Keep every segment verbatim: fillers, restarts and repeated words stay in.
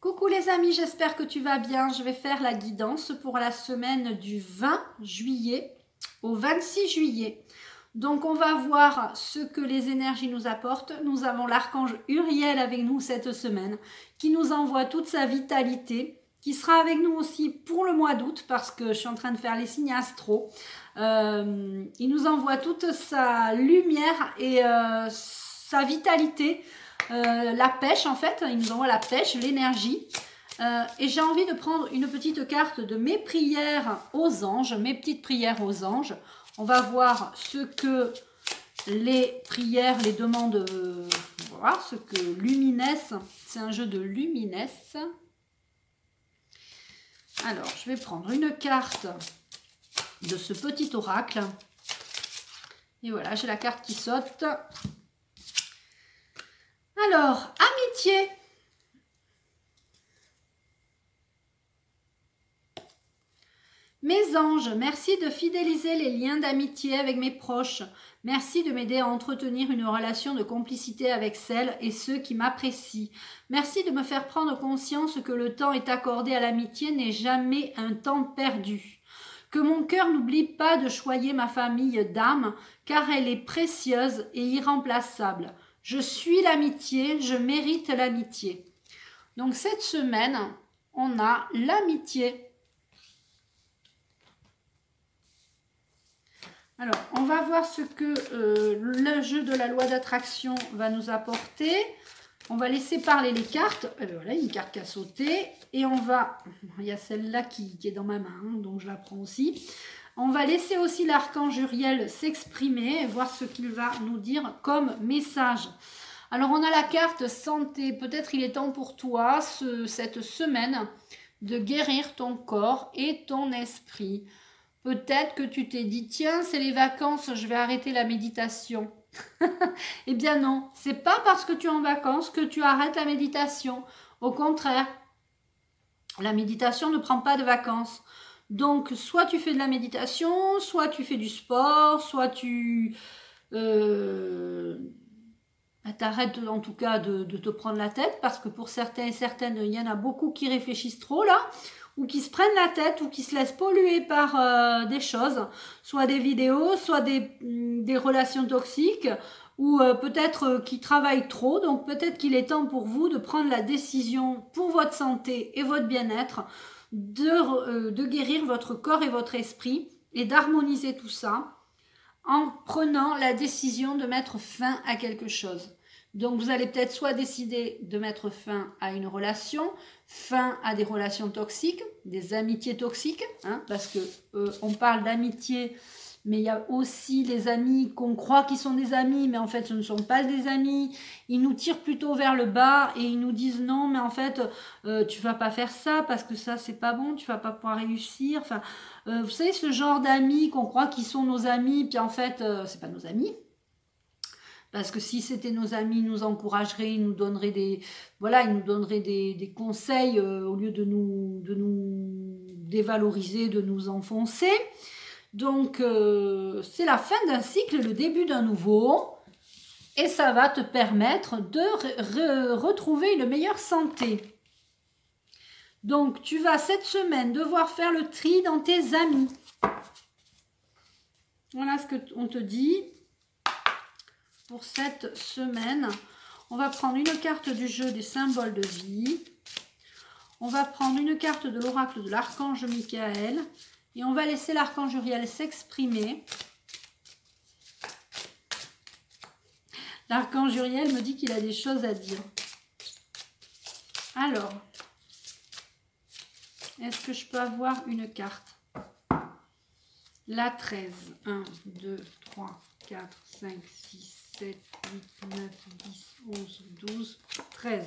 Coucou les amis, j'espère que tu vas bien. Je vais faire la guidance pour la semaine du vingt juillet au vingt-six juillet. Donc on va voir ce que les énergies nous apportent. Nous avons l'archange Uriel avec nous cette semaine qui nous envoie toute sa vitalité, qui sera avec nous aussi pour le mois d'août parce que je suis en train de faire les signes astro. Euh, il nous envoie toute sa lumière et euh, sa vitalité. Euh, la pêche en fait, il nous envoie la pêche, l'énergie euh, et j'ai envie de prendre une petite carte de mes prières aux anges, mes petites prières aux anges. On va voir ce que les prières, les demandes, euh, voir ce que Luminesse, c'est un jeu de Luminesse. Alors je vais prendre une carte de ce petit oracle et voilà, j'ai la carte qui saute. Alors, amitié. Mes anges, merci de fidéliser les liens d'amitié avec mes proches. Merci de m'aider à entretenir une relation de complicité avec celles et ceux qui m'apprécient. Merci de me faire prendre conscience que le temps est accordé à l'amitié n'est jamais un temps perdu. Que mon cœur n'oublie pas de choyer ma famille d'âme, car elle est précieuse et irremplaçable. Je suis l'amitié, je mérite l'amitié. Donc cette semaine, on a l'amitié. Alors, on va voir ce que euh, le jeu de la loi d'attraction va nous apporter. On va laisser parler les cartes. Et bien voilà, une carte qui a sauté. Et on va... Il y a celle-là qui, qui est dans ma main, hein, donc je la prends aussi. On va laisser aussi l'archange Uriel s'exprimer et voir ce qu'il va nous dire comme message. Alors, on a la carte santé. Peut-être il est temps pour toi, ce, cette semaine, de guérir ton corps et ton esprit. Peut-être que tu t'es dit, tiens, c'est les vacances, je vais arrêter la méditation. Eh bien non, c'est pas parce que tu es en vacances que tu arrêtes la méditation. Au contraire, la méditation ne prend pas de vacances. Donc, soit tu fais de la méditation, soit tu fais du sport, soit tu euh, t'arrêtes en tout cas de, de te prendre la tête, parce que pour certains et certaines, il y en a beaucoup qui réfléchissent trop là, ou qui se prennent la tête, ou qui se laissent polluer par euh, des choses, soit des vidéos, soit des, des relations toxiques, ou euh, peut-être euh, qui travaillent trop. Donc peut-être qu'il est temps pour vous de prendre la décision pour votre santé et votre bien-être, de, euh, de guérir votre corps et votre esprit, et d'harmoniser tout ça, en prenant la décision de mettre fin à quelque chose. Donc vous allez peut-être soit décider de mettre fin à une relation, fin à des relations toxiques, des amitiés toxiques, hein, parce que euh, on parle d'amitié, mais il y a aussi les amis qu'on croit qu'ils sont des amis, mais en fait ce ne sont pas des amis. Ils nous tirent plutôt vers le bas et ils nous disent non, mais en fait euh, tu vas pas faire ça parce que ça c'est pas bon, tu vas pas pouvoir réussir. Enfin, euh, vous savez, ce genre d'amis qu'on croit qu'ils sont nos amis, puis en fait euh, c'est pas nos amis. Parce que si c'était nos amis, ils nous encourageraient, ils nous donneraient des, voilà, ils nous donneraient des, des conseils euh, au lieu de nous, de nous dévaloriser, de nous enfoncer. Donc, euh, c'est la fin d'un cycle, le début d'un nouveau. Et ça va te permettre de re re retrouver une meilleure santé. Donc, tu vas cette semaine devoir faire le tri dans tes amis. Voilà ce qu'on te dit. Pour cette semaine, on va prendre une carte du jeu des symboles de vie. On va prendre une carte de l'oracle de l'archange Michael. Et on va laisser l'archange Uriel s'exprimer. L'archange Uriel me dit qu'il a des choses à dire. Alors, est-ce que je peux avoir une carte? La treize. un, deux, trois, quatre, cinq, six, sept, huit, neuf, dix, onze, douze, treize.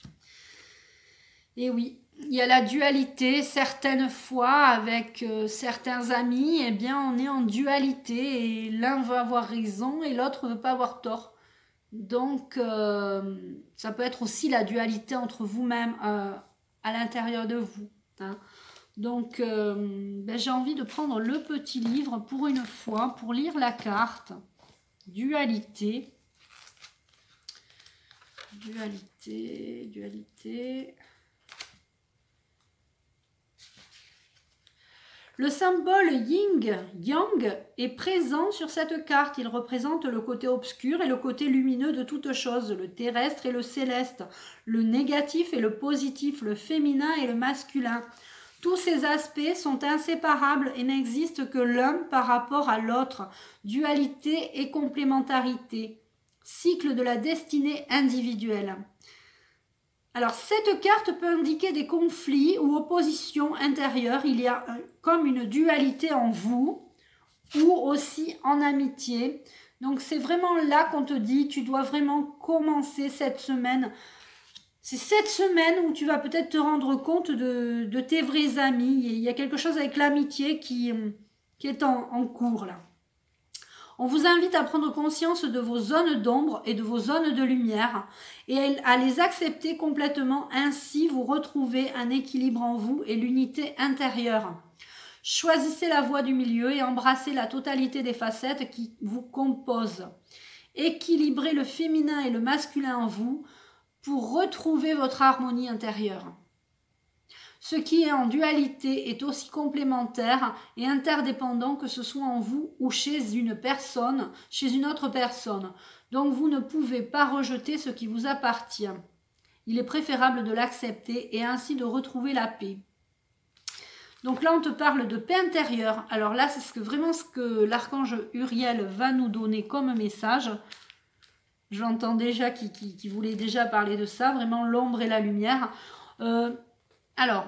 Et oui, il y a la dualité. Certaines fois, avec euh, certains amis, eh bien, on est en dualité et l'un veut avoir raison et l'autre ne veut pas avoir tort. Donc, euh, ça peut être aussi la dualité entre vous-même, euh, à l'intérieur de vous. Hein. Donc, euh, ben, j'ai envie de prendre le petit livre pour une fois, pour lire la carte. Dualité. Dualité, dualité. Le symbole Yin Yang est présent sur cette carte. Il représente le côté obscur et le côté lumineux de toute chose, le terrestre et le céleste, le négatif et le positif, le féminin et le masculin. Tous ces aspects sont inséparables et n'existent que l'un par rapport à l'autre. Dualité et complémentarité. Cycle de la destinée individuelle. Alors, cette carte peut indiquer des conflits ou oppositions intérieures. Il y a un, comme une dualité en vous ou aussi en amitié. Donc, c'est vraiment là qu'on te dit, tu dois vraiment commencer cette semaine. C'est cette semaine où tu vas peut-être te rendre compte de, de tes vrais amis. Il y a quelque chose avec l'amitié qui, qui est en, en cours là. On vous invite à prendre conscience de vos zones d'ombre et de vos zones de lumière et à les accepter complètement. Ainsi, vous retrouvez un équilibre en vous et l'unité intérieure. Choisissez la voie du milieu et embrassez la totalité des facettes qui vous composent. Équilibrez le féminin et le masculin en vous pour retrouver votre harmonie intérieure. Ce qui est en dualité est aussi complémentaire et interdépendant, que ce soit en vous ou chez une personne, chez une autre personne. Donc vous ne pouvez pas rejeter ce qui vous appartient. Il est préférable de l'accepter et ainsi de retrouver la paix. Donc là on te parle de paix intérieure. Alors là c'est ce que, vraiment ce que l'archange Uriel va nous donner comme message. J'entends déjà qu'il qui, qui voulait déjà parler de ça, vraiment l'ombre et la lumière. Euh, Alors,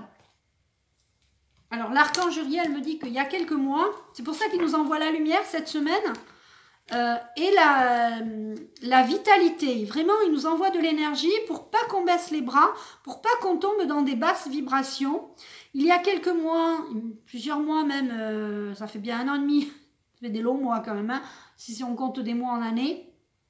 alors l'archange Uriel me dit qu'il y a quelques mois, c'est pour ça qu'il nous envoie la lumière cette semaine, euh, et la, la vitalité. Vraiment, il nous envoie de l'énergie pour pas qu'on baisse les bras, pour pas qu'on tombe dans des basses vibrations. Il y a quelques mois, plusieurs mois même, euh, ça fait bien un an et demi, ça fait des longs mois quand même, hein, si, si on compte des mois en années.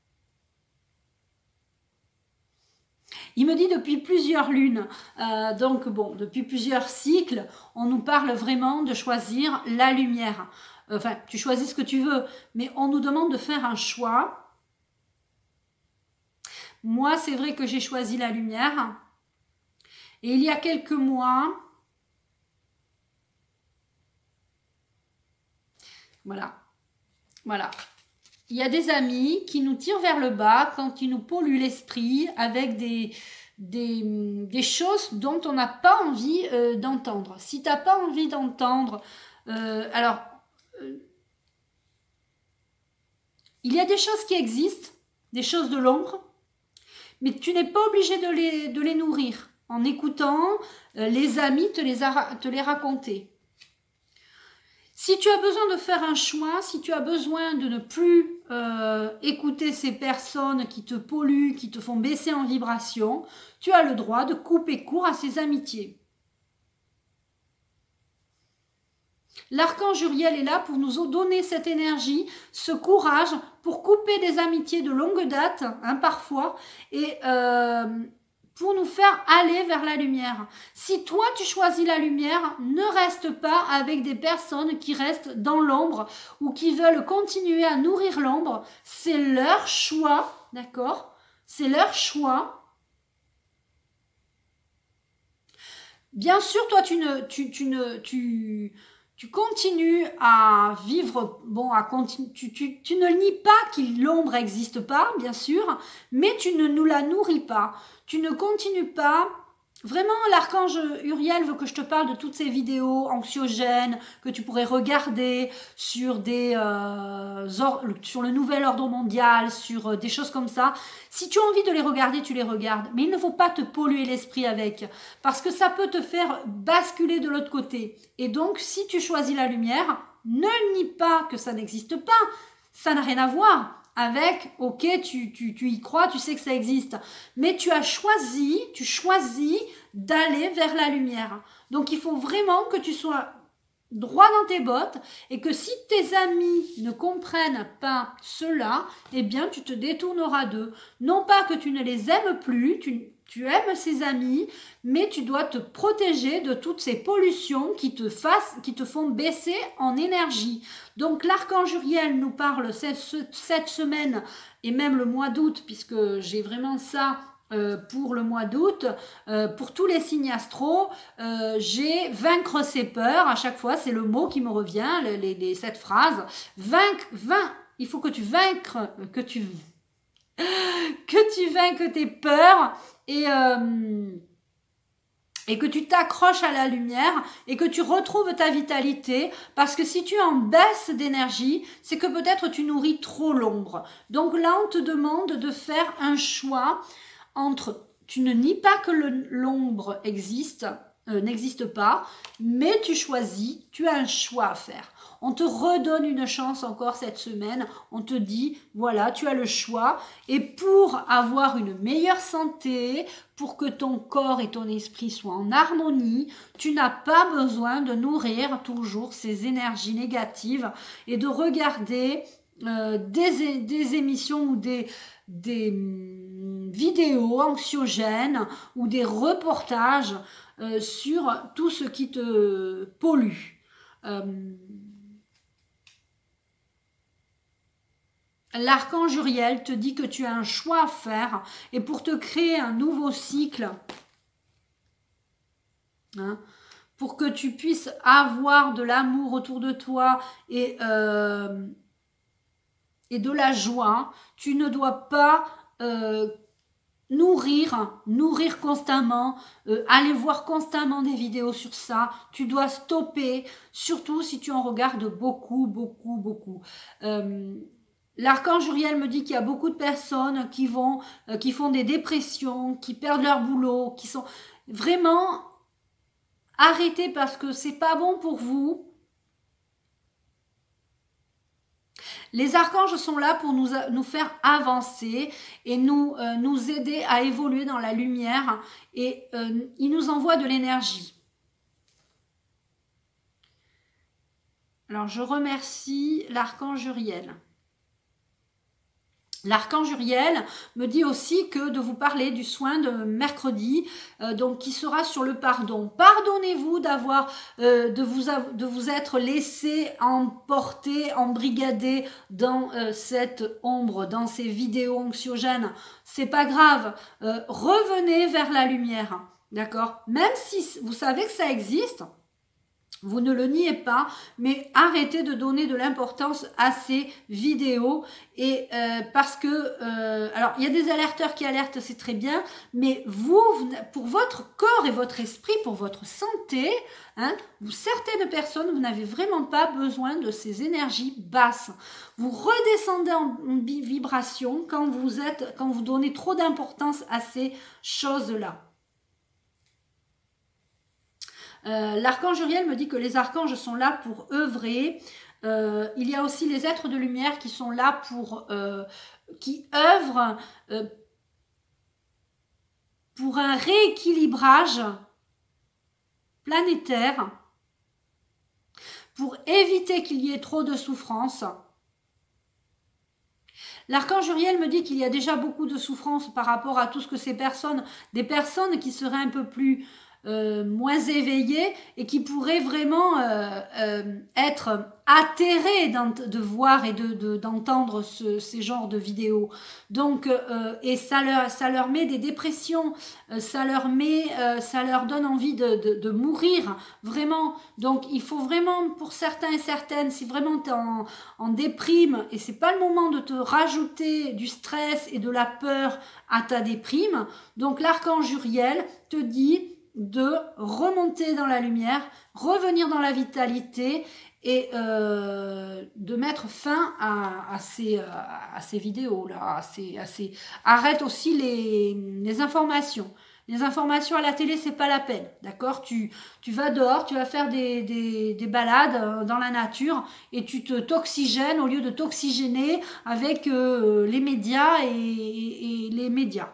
Il me dit depuis plusieurs lunes, euh, donc bon, depuis plusieurs cycles, on nous parle vraiment de choisir la lumière. Enfin, tu choisis ce que tu veux, mais on nous demande de faire un choix. Moi, c'est vrai que j'ai choisi la lumière. Et il y a quelques mois, voilà, voilà. Il y a des amis qui nous tirent vers le bas quand ils nous polluent l'esprit avec des, des, des choses dont on n'a pas envie euh, d'entendre. Si tu n'as pas envie d'entendre, euh, alors, euh, il y a des choses qui existent, des choses de l'ombre, mais tu n'es pas obligé de les, de les nourrir en écoutant euh, les amis te les, a, te les raconter. Si tu as besoin de faire un choix, si tu as besoin de ne plus euh, écouter ces personnes qui te polluent, qui te font baisser en vibration, tu as le droit de couper court à ces amitiés. L'archange Uriel est là pour nous donner cette énergie, ce courage, pour couper des amitiés de longue date, hein, parfois, et euh, pour nous faire aller vers la lumière. Si toi tu choisis la lumière, ne reste pas avec des personnes qui restent dans l'ombre ou qui veulent continuer à nourrir l'ombre. C'est leur choix, d'accord? C'est leur choix. Bien sûr, toi tu ne... Tu, tu ne tu, Tu continues à vivre, bon, à continu, tu, tu, tu ne nies pas que l'ombre n'existe pas, bien sûr, mais tu ne nous la nourris pas. Tu ne continues pas. Vraiment, l'archange Uriel veut que je te parle de toutes ces vidéos anxiogènes que tu pourrais regarder sur, des, euh, or, sur le nouvel ordre mondial, sur euh, des choses comme ça. Si tu as envie de les regarder, tu les regardes. Mais il ne faut pas te polluer l'esprit avec, parce que ça peut te faire basculer de l'autre côté. Et donc, si tu choisis la lumière, ne nie pas que ça n'existe pas. Ça n'a rien à voir avec, ok, tu, tu, tu y crois, tu sais que ça existe. Mais tu as choisi, tu choisis d'aller vers la lumière. Donc, il faut vraiment que tu sois droit dans tes bottes et que si tes amis ne comprennent pas cela, eh bien, tu te détourneras d'eux. Non pas que tu ne les aimes plus, tu Tu aimes ces amis, mais tu dois te protéger de toutes ces pollutions qui te, fassent, qui te font baisser en énergie. Donc l'archange Uriel nous parle cette, cette semaine et même le mois d'août, puisque j'ai vraiment ça euh, pour le mois d'août, euh, pour tous les signes astro, euh, j'ai vaincre ses peurs. À chaque fois, c'est le mot qui me revient, les, les, les, cette phrase. Vaincre, vain, il faut que tu vaincres, que tu, que tu vainques tes peurs et... Euh, et que tu t'accroches à la lumière et que tu retrouves ta vitalité, parce que si tu es en baisse d'énergie, c'est que peut-être tu nourris trop l'ombre. Donc là, on te demande de faire un choix entre, tu ne nies pas que l'ombre existe, euh, n'existe pas, mais tu choisis, tu as un choix à faire. On te redonne une chance encore cette semaine, on te dit, voilà, tu as le choix, et pour avoir une meilleure santé, pour que ton corps et ton esprit soient en harmonie, tu n'as pas besoin de nourrir toujours ces énergies négatives et de regarder euh, des, des émissions ou des, des hum, vidéos anxiogènes ou des reportages euh, sur tout ce qui te pollue. Euh, L'archange Uriel te dit que tu as un choix à faire et pour te créer un nouveau cycle, hein, pour que tu puisses avoir de l'amour autour de toi et, euh, et de la joie, tu ne dois pas euh, nourrir, nourrir constamment, euh, aller voir constamment des vidéos sur ça. Tu dois stopper, surtout si tu en regardes beaucoup, beaucoup, beaucoup. Euh, L'archange Uriel me dit qu'il y a beaucoup de personnes qui vont, euh, qui font des dépressions, qui perdent leur boulot, qui sont vraiment arrêtez parce que c'est pas bon pour vous. Les archanges sont là pour nous, nous faire avancer et nous, euh, nous aider à évoluer dans la lumière et euh, ils nous envoient de l'énergie. Alors je remercie l'archange Uriel. L'archange Uriel me dit aussi que de vous parler du soin de mercredi, euh, donc qui sera sur le pardon. Pardonnez-vous d'avoir, euh, de, vous, de vous être laissé emporter, embrigader dans euh, cette ombre, dans ces vidéos anxiogènes. C'est pas grave. Euh, revenez vers la lumière, d'accord? Même si vous savez que ça existe. Vous ne le niez pas, mais arrêtez de donner de l'importance à ces vidéos et euh, parce que, euh, alors il y a des alerteurs qui alertent, c'est très bien, mais vous, pour votre corps et votre esprit, pour votre santé, hein, vous, certaines personnes, vous n'avez vraiment pas besoin de ces énergies basses. Vous redescendez en vibration quand vous êtes, quand vous donnez trop d'importance à ces choses-là. Euh, l'archange Uriel me dit que les archanges sont là pour œuvrer. Euh, il y a aussi les êtres de lumière qui sont là pour, euh, qui œuvrent euh, pour un rééquilibrage planétaire, pour éviter qu'il y ait trop de souffrance. L'archange Uriel me dit qu'il y a déjà beaucoup de souffrance par rapport à tout ce que ces personnes, des personnes qui seraient un peu plus Euh, moins éveillés et qui pourraient vraiment euh, euh, être atterrés de voir et de, de, d'entendre ce, ces genres de vidéos. Donc, euh, et ça leur, ça leur met des dépressions, euh, ça, leur met, euh, ça leur donne envie de, de, de mourir, vraiment. Donc, il faut vraiment, pour certains et certaines, si vraiment tu es en, en déprime et c'est pas le moment de te rajouter du stress et de la peur à ta déprime, donc l'archange Uriel te dit de remonter dans la lumière, revenir dans la vitalité et euh, de mettre fin à, à, ces, à, à ces vidéos là, à ces, à ces... arrête aussi les, les informations. Les informations à la télé, c'est pas la peine, d'accord? Tu, tu vas dehors, tu vas faire des, des, des balades dans la nature et tu te t'oxygènes au lieu de t'oxygéner avec euh, les médias et, et, et les médias.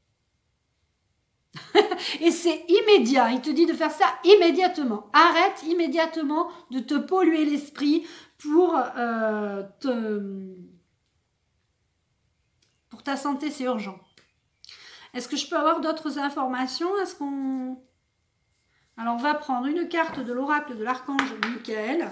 Et c'est immédiat, il te dit de faire ça immédiatement. Arrête immédiatement de te polluer l'esprit pour, euh, te... pour ta santé, c'est urgent. Est-ce que je peux avoir d'autres informations? Est-ce qu'on... Alors, on va prendre une carte de l'oracle de l'archange Michael.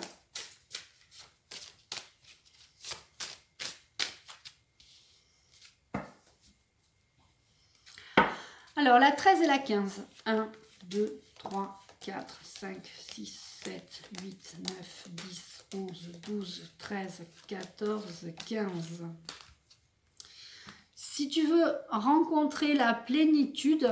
Alors, la treize et la quinze. un, deux, trois, quatre, cinq, six, sept, huit, neuf, dix, onze, douze, treize, quatorze, quinze. Si tu veux rencontrer la plénitude,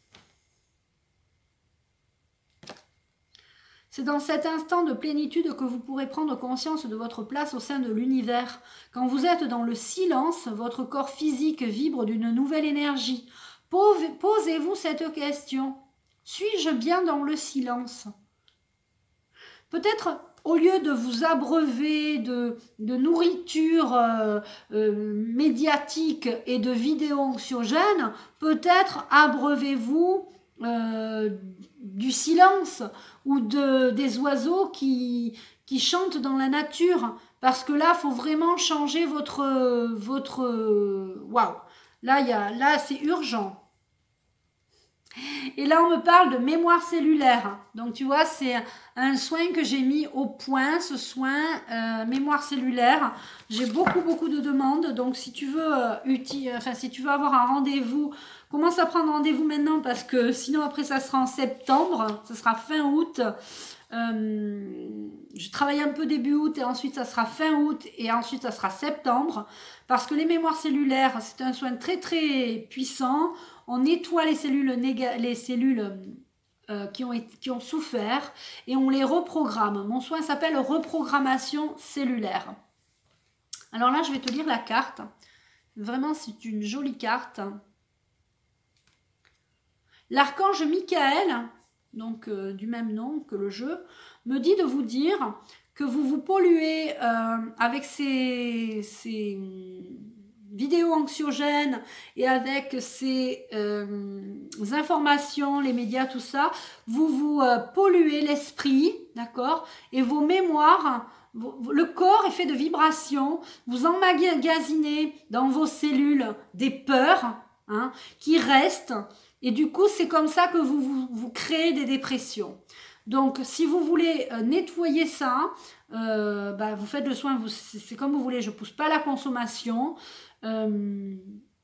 c'est dans cet instant de plénitude que vous pourrez prendre conscience de votre place au sein de l'univers. Quand vous êtes dans le silence, votre corps physique vibre d'une nouvelle énergie. Posez-vous cette question. Suis-je bien dans le silence? Peut-être au lieu de vous abreuver de, de nourriture euh, euh, médiatique et de vidéos anxiogènes, peut-être abreuvez-vous euh, du silence ou de, des oiseaux qui, qui chantent dans la nature. Parce que là, il faut vraiment changer votre... votre waouh! Là, il y a, là c'est urgent. Et là, on me parle de mémoire cellulaire. Donc, tu vois, c'est un soin que j'ai mis au point, ce soin euh, mémoire cellulaire. J'ai beaucoup, beaucoup de demandes. Donc, si tu veux, euh, uti- enfin, si tu veux avoir un rendez-vous, commence à prendre rendez-vous maintenant parce que sinon, après, ça sera en septembre. Ça sera fin août. Euh, je travaille un peu début août et ensuite, ça sera fin août et ensuite, ça sera septembre. Parce que les mémoires cellulaires, c'est un soin très, très puissant. On nettoie les cellules, les cellules euh, qui, ont été, qui ont souffert et on les reprogramme. Mon soin s'appelle reprogrammation cellulaire. Alors là, je vais te lire la carte. Vraiment, c'est une jolie carte. L'archange Michael, donc euh, du même nom que le jeu, me dit de vous dire que vous vous polluez euh, avec ces... ces vidéos anxiogènes et avec ces euh, informations, les médias, tout ça, vous vous euh, polluez l'esprit, d'accord? Et vos mémoires, vos, le corps est fait de vibrations, vous emmagasinez dans vos cellules des peurs hein, qui restent et du coup, c'est comme ça que vous, vous, vous créez des dépressions. Donc, si vous voulez euh, nettoyer ça, euh, bah, vous faites le soin, c'est comme vous voulez, je ne pousse pas la consommation. Euh,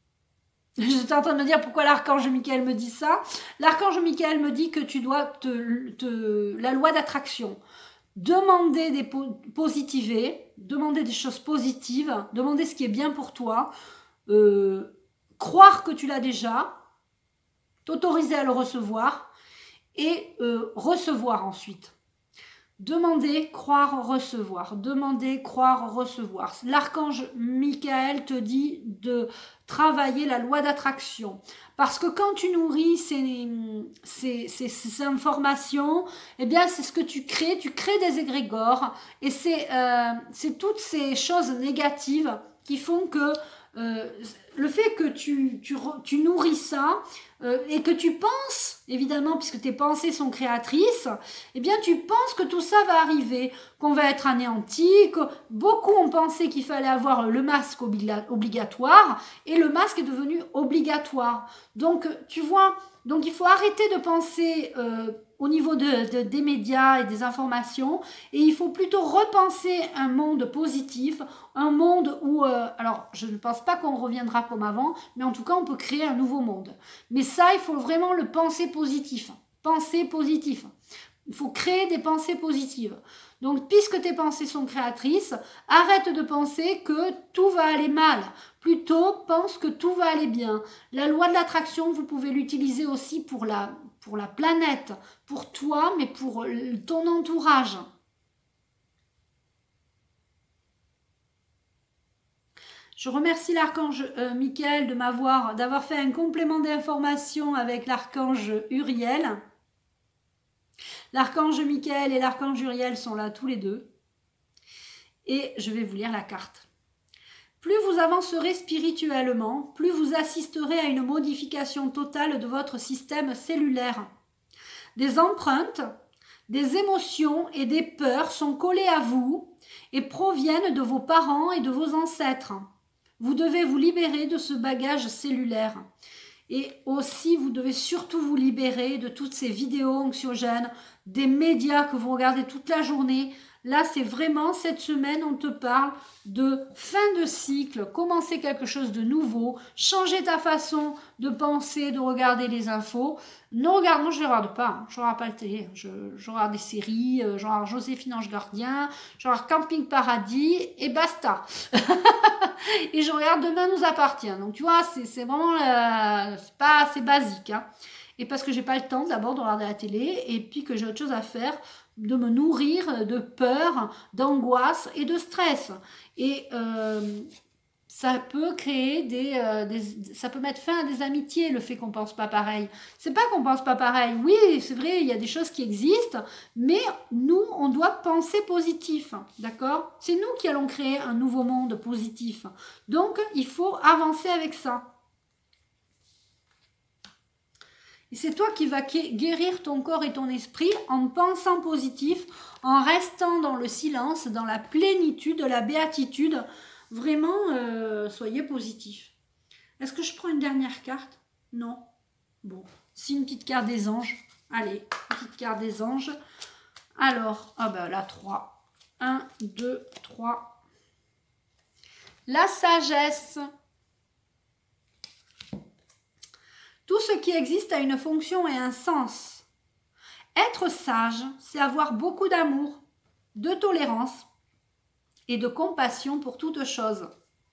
J'étais en train de me dire pourquoi l'archange Michael me dit ça. L'archange Michael me dit que tu dois te, te la loi d'attraction. Demander des po positiver, demander des choses positives, demander ce qui est bien pour toi, euh, croire que tu l'as déjà, t'autoriser à le recevoir et euh, recevoir ensuite. Demander, croire, recevoir. Demander, croire, recevoir. L'archange Michael te dit de travailler la loi d'attraction. Parce que quand tu nourris ces, ces, ces, ces informations, eh bien, c'est ce que tu crées. Tu crées des égrégores. Et c'est euh, c'est toutes ces choses négatives qui font que euh, le fait que tu, tu, tu nourris ça euh, et que tu penses, évidemment, puisque tes pensées sont créatrices, eh bien tu penses que tout ça va arriver, qu'on va être anéanti, que beaucoup ont pensé qu'il fallait avoir le masque obligatoire et le masque est devenu obligatoire. Donc tu vois, donc il faut arrêter de penser euh, au niveau de, de, des médias et des informations et il faut plutôt repenser un monde positif, un monde où, euh, alors je ne pense pas qu'on reviendra comme avant, mais en tout cas on peut créer un nouveau monde. Mais ça, il faut vraiment le penser positif. Penser positif. Il faut créer des pensées positives. Donc, puisque tes pensées sont créatrices, arrête de penser que tout va aller mal. Plutôt, pense que tout va aller bien. La loi de l'attraction, vous pouvez l'utiliser aussi pour la, pour la planète, pour toi, mais pour ton entourage. Je remercie l'archange euh, Michael de m'avoir, d'avoir fait un complément d'information avec l'archange Uriel. L'archange Michael et l'archange Uriel sont là tous les deux. Et je vais vous lire la carte. Plus vous avancerez spirituellement, plus vous assisterez à une modification totale de votre système cellulaire. Des empreintes, des émotions et des peurs sont collées à vous et proviennent de vos parents et de vos ancêtres. Vous devez vous libérer de ce bagage cellulaire. Et aussi, vous devez surtout vous libérer de toutes ces vidéos anxiogènes, des médias que vous regardez toute la journée. Là, c'est vraiment, cette semaine, on te parle de fin de cycle, commencer quelque chose de nouveau, changer ta façon de penser, de regarder les infos. Ne regarde, moi je ne regarde pas, hein. Je ne regarde pas la télé, je, je regarde des séries, euh, genre Joséphine Ange Gardien, genre Camping Paradis, et basta. Et je regarde Demain nous appartient. Donc tu vois, c'est vraiment, euh, c'est pas assez basique, hein. Et parce que j'ai pas le temps d'abord de regarder la télé, et puis que j'ai autre chose à faire, de me nourrir de peur, d'angoisse et de stress. Et euh, ça peut créer des, euh, des... ça peut mettre fin à des amitiés, le fait qu'on pense pas pareil. C'est pas qu'on pense pas pareil. Oui, c'est vrai, il y a des choses qui existent, mais nous, on doit penser positif, d'accord? C'est nous qui allons créer un nouveau monde positif. Donc, il faut avancer avec ça. Et c'est toi qui vas guérir ton corps et ton esprit en pensant positif, en restant dans le silence, dans la plénitude, la béatitude. Vraiment, euh, soyez positif. Est-ce que je prends une dernière carte? Non. Bon, si une petite carte des anges. Allez, une petite carte des anges. Alors, ah ben là, trois. un, deux, trois. La sagesse. Tout ce qui existe a une fonction et un sens. Être sage, c'est avoir beaucoup d'amour, de tolérance et de compassion pour toute chose.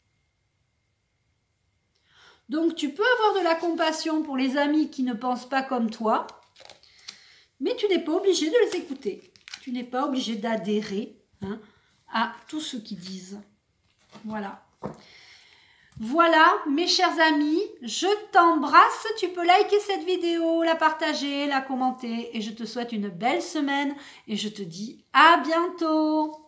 Donc tu peux avoir de la compassion pour les amis qui ne pensent pas comme toi, mais tu n'es pas obligé de les écouter. Tu n'es pas obligé d'adhérer, hein, à tout ce qu'ils disent. Voilà. Voilà, mes chers amis, je t'embrasse. Tu peux liker cette vidéo, la partager, la commenter. Et je te souhaite une belle semaine. Et je te dis à bientôt.